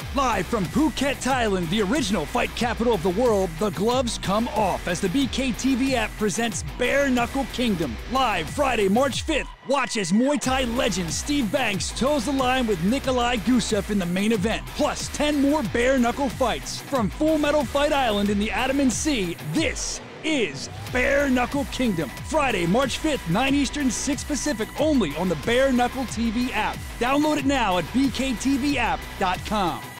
Live from Phuket, Thailand, the original fight capital of the world, the gloves come off as the BKTV app presents Bare Knuckle Kingdom. Live Friday, March 5th. Watch as Muay Thai legend Steve Banks toes the line with Nicolay Gussev in the main event. Plus 10 more bare knuckle fights. From Full Metal Fight Island in the Andaman Sea, this is Bare Knuckle Kingdom. Friday, March 5th, 9 Eastern, 6 Pacific, only on the Bare Knuckle TV app. Download it now at bktvapp.com.